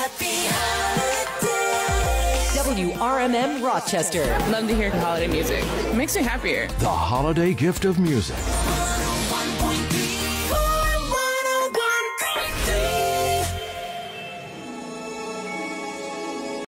Happy holiday. WRMM Rochester. Love to hear holiday music. It makes me happier. The holiday gift of music.